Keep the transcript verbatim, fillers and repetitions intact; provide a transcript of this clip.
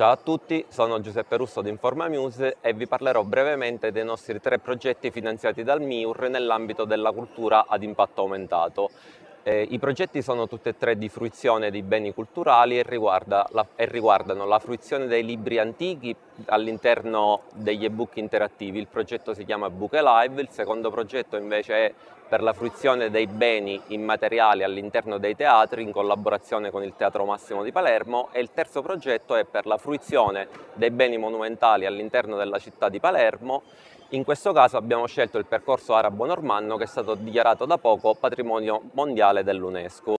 Ciao a tutti, sono Giuseppe Russo di InformaMuse e vi parlerò brevemente dei nostri tre progetti finanziati dal MIUR nell'ambito della cultura ad impatto aumentato. Eh, I progetti sono tutti e tre di fruizione di beni culturali e, riguarda la, e riguardano la fruizione dei libri antichi all'interno degli ebook interattivi. Il progetto si chiama Book Alive, il secondo progetto invece è per la fruizione dei beni immateriali all'interno dei teatri in collaborazione con il Teatro Massimo di Palermo, e il terzo progetto è per la fruizione dei beni monumentali all'interno della città di Palermo. In questo caso abbiamo scelto il percorso arabo-normanno, che è stato dichiarato da poco patrimonio mondiale dell'UNESCO.